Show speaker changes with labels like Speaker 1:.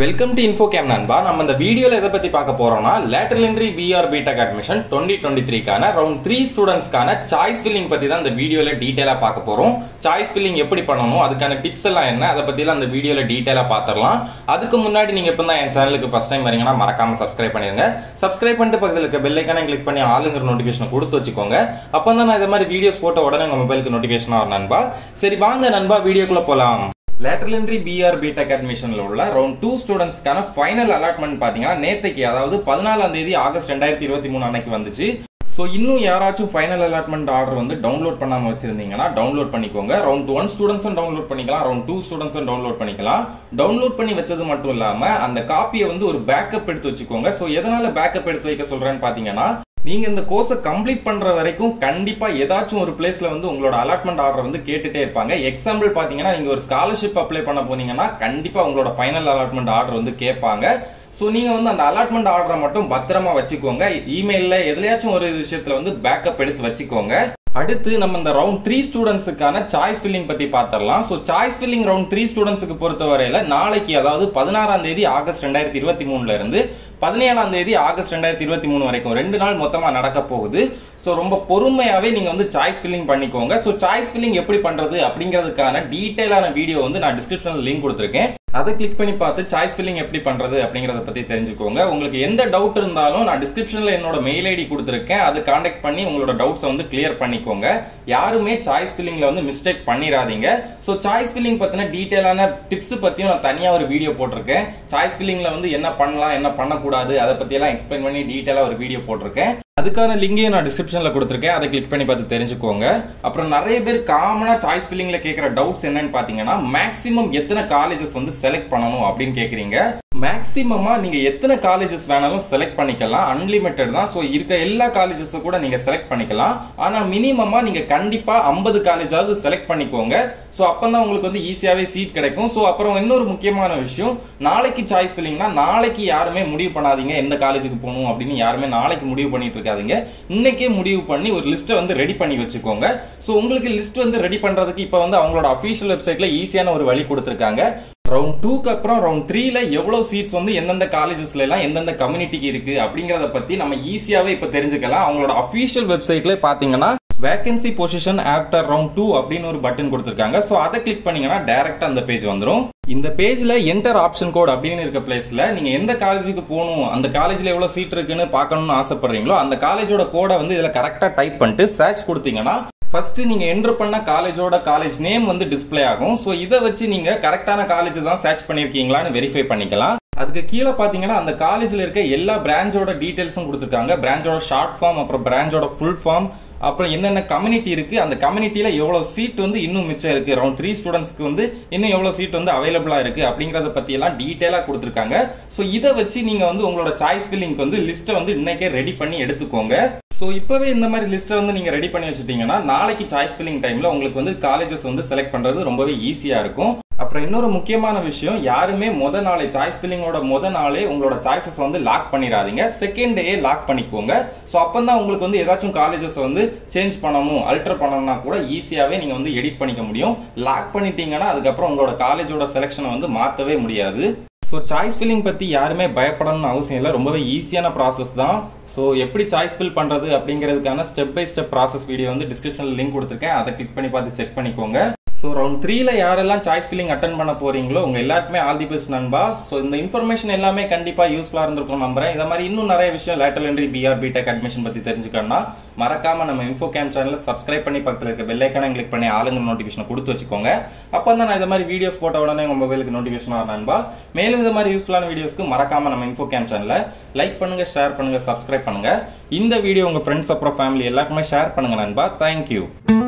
Speaker 1: Welcome to இன்ஃபோகேம் நண்பா. நம்ம இந்த வீடியோல எதை பத்தி பார்க்க போறோம்னா lateral entry BR BTech admission 2023க்கான ரவுண்ட் 3 ஸ்டூடெண்ட்ஸ்க்கான சாய்ஸ் ஃபில்லிங் பத்தி தான் இந்த வீடியோல டீடைலா பார்க்க போறோம். சாய்ஸ் ஃபில்லிங் எப்படி பண்ணணும், அதுக்கான டிப்ஸ் எல்லாம் என்ன, அதை பத்தி எல்லாம் இந்த வீடியோல டீடைலா பார்த்துடலாம். அதுக்கு முன்னாடி நீங்க இப்போ தான் என் சேனலுக்கு ஃபர்ஸ்ட் டைம் வரீங்கன்னா மறக்காம சப்ஸ்கிரைப் பண்ணிருங்க. சப்ஸ்கிரைப் பண்ணிட்டு பக்கத்துல இருக்க பெல் ஐகானை கிளிக் பண்ணி ஆளுங்கிற நோட்டிஃபிகேஷன் கொடுத்து வச்சுக்கோங்க. அப்பதான் நான் இந்த மாதிரி வீடியோஸ் போட்ட உடனே உங்க மொபைலுக்கு நோட்டிஃபிகேஷன் வரும் நண்பா. சரி வாங்க நண்பா வீடியோக்குள்ள போலாம். லேட்டரல் என்ட்ரி பிஆர் பிடெக் அட்மிஷன்ல உள்ள ரவுண்ட் 2 ஸ்டூடெண்ட்ஸ்க்கான ஃபைனல் அலாட்மெண்ட் பாத்தீங்கன்னா நேத்தைக்கு, அதாவது 14ஆம் தேதி ஆகஸ்ட் 2023 அன்னைக்கு வந்துச்சு. சோ இன்னும் யாராச்சும் ஃபைனல் அலாட்மெண்ட் ஆர்டர் வந்து டவுன்லோட் பண்ணாம வச்சிருந்தீங்கன்னா டவுன்லோட் பண்ணிக்கோங்க. ரவுண்ட் 1 ஸ்டூடெண்ட்ஸும் டவுன்லோட் பண்ணிக்கலாம், ரவுண்ட் 2 ஸ்டூடெண்ட்ஸும் டவுன்லோட் பண்ணிக்கலாம். டவுன்லோட் பண்ணி வச்சது மட்டும் இல்லாம அந்த காப்பியை வந்து ஒரு பேக்கப் எடுத்து வச்சுக்கோங்க. சோ எதனால பேக்கப் எடுத்து வைக்க சொல்றேன்னு பாத்தீங்கன்னா, நீங்க இந்த கோர்ஸை கம்ப்ளீட் பண்ற வரைக்கும் கண்டிப்பா ஏதாச்சும் ஒரு பிளேஸ்ல வந்து உங்களோட அலாட்மெண்ட் ஆர்டர் வந்து கேட்டுட்டே இருப்பாங்க. எக்ஸாம்பிள் பாத்தீங்கன்னா, நீங்க ஒரு ஸ்காலர்ஷிப் அப்ளை பண்ண போனீங்கன்னா கண்டிப்பா உங்களோட ஃபைனல் அலாட்மெண்ட் ஆர்டர் வந்து கேட்பாங்க. சோ நீங்க வந்து அந்த அலாட்மெண்ட் ஆர்டரை மட்டும் பத்திரமா வச்சுக்கோங்க. இமெயில்ல எதுலயாச்சும் ஒரு விஷயத்துல வந்து பேக்கப் எடுத்து வச்சுக்கோங்க. அடுத்து நம்ம இந்த ரவுண்ட் 3 ஸ்டூடெண்ட்ஸுக்கான சாய்ஸ் ஃபில்லிங் பத்தி பாத்திரலாம். சோ சாய்ஸ் ஃபில்லிங் ரவுண்ட் 3 ஸ்டூடெண்ட்ஸுக்கு பொறுத்தவரையில நாளைக்கு, அதாவது 16ஆம் தேதி ஆகஸ்ட் 2023 இருந்து 17ஆம் தேதி ஆகஸ்ட் 2023 வரைக்கும் 2 நாள் மொத்தமா நடக்க போகுது. சோ ரொம்ப பொறுமையாவே நீங்க வந்து சாய்ஸ் ஃபில்லிங் பண்ணிக்கோங்க. சோ சாய்ஸ் ஃபில்லிங் எப்படி பண்றது அப்படிங்கிறதுக்கான டீடைலான வீடியோ வந்து நான் டிஸ்கிரிப்ஷன்ல லிங்க் கொடுத்திருக்கேன். அதை கிளிக் பண்ணி பார்த்து சாய்ஸ் ஃபில்லிங் எப்படி பண்றது அப்படிங்கறத பத்தி தெரிஞ்சுக்கோங்க. உங்களுக்கு எந்த டவுட் இருந்தாலும் நான் டிஸ்கிரிப்ஷன்ல என்னோட மெயில் ஐடி கொடுத்திருக்கேன். அதை கான்டாக்ட் பண்ணி உங்களோட டவுட்ஸ் வந்து கிளியர் பண்ணிக்கோங்க. யாருமே சாய்ஸ் ஃபில்லிங்ல வந்து மிஸ்டேக் பண்ணிராதீங்க. சோ சாய்ஸ் ஃபில்லிங் பத்தின டீடைலான டிப்ஸ் பத்தியும் நான் தனியா ஒரு வீடியோ போட்டிருக்கேன். சாய்ஸ் ஃபில்லிங்ல வந்து என்ன பண்ணலாம், என்ன பண்ணக்கூடாது, அதை பத்தி எல்லாம் எக்ஸ்பிளைன் பண்ணி டீடைலா ஒரு வீடியோ போட்டிருக்கேன். அதுக்கான லிங்கையும் நான் டிஸ்கிரிப்ஷன்ல கொடுத்திருக்கேன். அதை கிளிக் பண்ணி பார்த்து தெரிஞ்சுக்கோங்க. அப்புறம் நிறைய பேர் காமனா சாய்ஸ் ஃபில்லிங்ல கேட்கிற டவுட்ஸ் என்னன்னு பாத்தீங்கன்னா, மேக்ஸிமம் எத்தனை காலேஜஸ் வந்து செலக்ட் பண்ணணும் அப்படின்னு கேக்குறீங்க. மேக்ஸிமமா நீங்க எத்தனை காலேஜஸ் வேணாலும் செலக்ட் பண்ணிக்கலாம், அன்லிமிட்டட் தான். சோ இருக்க எல்லா காலேஜஸ் கூட நீங்க செலக்ட் பண்ணிக்கலாம். ஆனா மினிமமா நீங்க கண்டிப்பா 50 காலேஜாவது செலக்ட் பண்ணிக்கோங்க. சோ அப்பதான் உங்களுக்கு வந்து ஈஸியாவே சீட் கிடைக்கும். சோ அப்புறம் இன்னொரு முக்கியமான விஷயம், நாளைக்கு சாய்ஸ் ஃபில்லிங்னா நாளைக்கு யாருமே முடிவு பண்ணாதீங்க எந்த காலேஜுக்கு போகணும் அப்படின்னு. யாருமே நாளைக்கு முடிவு பண்ணிட்டு இருக்காதீங்க. இன்னைக்கே முடிவு பண்ணி ஒரு லிஸ்ட்டை வந்து ரெடி பண்ணி வச்சுக்கோங்க. சோ உங்களுக்கு லிஸ்ட் வந்து ரெடி பண்றதுக்கு இப்ப வந்து அவங்களோட அபிஷியல் வெப்சைட்ல ஈஸியான ஒரு வழி கொடுத்திருக்காங்க. ரவுண்ட் 2க்கு அப்புறம் ரவுண்ட் 3ல எவ்வளவு சீட்ஸ் வந்து எந்தெந்த காலேஜஸ்ல எல்லாம் எந்தெந்த கம்யூனிட்டிக்கு இருக்கு அப்படிங்கறத பத்தி நம்ம ஈஸியாவே இப்ப தெரிஞ்சுக்கலாம். அவங்களோட அபிஷியல் வெப்சைட்ல பாத்தீங்கன்னா வேகன்சி பொசிஷன் ஆஃப்டர் ரவுண்ட் 2 அப்படின்னு ஒரு பட்டன் கொடுத்திருக்காங்க. சோ அதை கிளிக் பண்ணீங்கன்னா டைரக்டா அந்த பேஜ் வந்துரும். இந்த பேஜ்ல என்டர் ஆப்ஷன் கோட் அப்படின்னு இருக்க பிளேஸ்ல நீங்க எந்த காலேஜுக்கு போகணும், அந்த காலேஜ்ல எவ்வளவு சீட் இருக்குன்னு பார்க்கணும்னு ஆசைப்படுறீங்களோ அந்த காலேஜோட கோடை வந்து இதுல கரெக்டா டைப் பண்ணிட்டு சர்ச் கொடுத்தீங்கன்னா ஃபர்ஸ்ட் நீங்க என்டர் பண்ண காலேஜோட காலேஜ் நேம் வந்து டிஸ்பிளே ஆகும். சோ இதை வச்சு நீங்க கரெக்டான காலேஜ் தான் சர்ச் பண்ணிருக்கீங்களான்னு வெரிஃபை பண்ணிக்கலாம். அதுக்கு கீழே பாத்தீங்கன்னா அந்த காலேஜ்ல இருக்க எல்லா பிரான்ச்சோட டீடைல்ஸும் கொடுத்துருக்காங்க. பிரான்ச்சோட ஷார்ட் ஃபார்ம், அப்புறம் பிரான்ச்சோட ஃபுல் ஃபார்ம், அப்புறம் என்னென்ன கம்யூனிட்டி இருக்கு, அந்த கம்யூனிட்டியில எவ்வளவு சீட் வந்து இன்னும் மிச்சம் இருக்கு, ரவுண்ட் 3 ஸ்டூடெண்ட்ஸ்க்கு வந்து இன்னும் எவ்வளவு சீட் வந்து அவைலபிளா இருக்கு அப்படிங்கறத பத்தி எல்லாம் டீடைலா கொடுத்திருக்காங்க. சோ இதை வச்சு நீங்க வந்து உங்களோட சாய்ஸ் ஃபில்லிங்க்கு வந்து லிஸ்ட்டை வந்து இன்னைக்கே ரெடி பண்ணி எடுத்துக்கோங்க. சோ இப்பவே இந்த மாதிரி லிஸ்ட்டை வந்து நீங்க ரெடி பண்ணி வச்சுட்டீங்கன்னா நாளைக்கு சாய்ஸ் ஃபில்லிங் டைம்ல உங்களுக்கு வந்து காலேஜஸ் வந்து செலக்ட் பண்றது ரொம்பவே ஈஸியா இருக்கும். அப்புறம் இன்னொரு முக்கியமான விஷயம், யாருமே முத நாளே சாய்ஸ் ஃபில்லிங்கோட முத நாளே உங்களோட சாய்ஸஸ் வந்து லாக் பண்ணிடாதீங்க. செகண்ட் டே லாக் பண்ணிக்கோங்க. சோ அப்பதான் உங்களுக்கு வந்து ஏதாச்சும் காலேஜஸ் வந்து சேஞ்ச் பண்ணணும், அல்டர் பண்ணணும்னா கூட ஈஸியாவே நீங்க வந்து எடிட் பண்ணிக்க முடியும். லாக் பண்ணிட்டீங்கன்னா அதுக்கப்புறம் உங்களோட காலேஜோட செலக்ஷனை வந்து மாத்தவே முடியாது. ஸோ சாய்ஸ் ஃபில்லிங் பற்றி யாருமே பயப்படணும்னு அவசியம் இல்லை, ரொம்பவே ஈஸியான ப்ராசஸ் தான். ஸோ எப்படி சாய்ஸ் ஃபில் பண்ணுறது அப்படிங்கிறதுக்கான step by step process video வந்து டிஸ்கிரிப்ஷனில் லிங்க் கொடுத்துருக்கேன். அதை கிளிக் பண்ணி பார்த்து செக் பண்ணிக்கோங்க. ஸோ ரவுண்ட் 3ல யாரெல்லாம் சாய்ஸ் ஃபில்லிங் அட்டன் பண்ண போறீங்களோ உங்க எல்லாருக்குமே ஆல் தி பெஸ்ட் நண்பா. ஸோ இந்த இன்ஃபர்மேஷன் எல்லாமே கண்டிப்பா யூஸ்ஃபுல்லா இருந்திருக்கும் நம்புறேன். இதை மாதிரி இன்னும் நிறைய விஷயம் lateral entry BR BTech admission பத்தி தெரிஞ்சுக்கணும்னா மறக்காம நம்ம இன்ஃபோகேம் சேனலை சப்ஸ்கிரைப் பண்ணி பக்கத்தில் இருக்க பெல் ஐகானை கிளிக் பண்ணி ஆளுங்க நோட்டிஃபிகேஷன் கொடுத்து வச்சுக்கோங்க. அப்போ தான் நான் இந்த மாதிரி வீடியோஸ் போட்ட உடனே உங்க மொபைலுக்கு நோட்டிஃபிகேஷன் வரும் நண்பா. மேலும் இந்த மாதிரி யூஸ்ஃபுல்லான வீடியோஸ்க்கு மறக்காம நம்ம இன்ஃபோகேம் சேனலை லைக் பண்ணுங்க, ஷேர் பண்ணுங்க, சப்ஸ்கிரைப் பண்ணுங்க. இந்த வீடியோ உங்க ஃப்ரெண்ட்ஸ் அப்புறம் ஃபேமிலி எல்லாருக்குமே ஷேர் பண்ணுங்க நண்பா. தேங்க்யூ.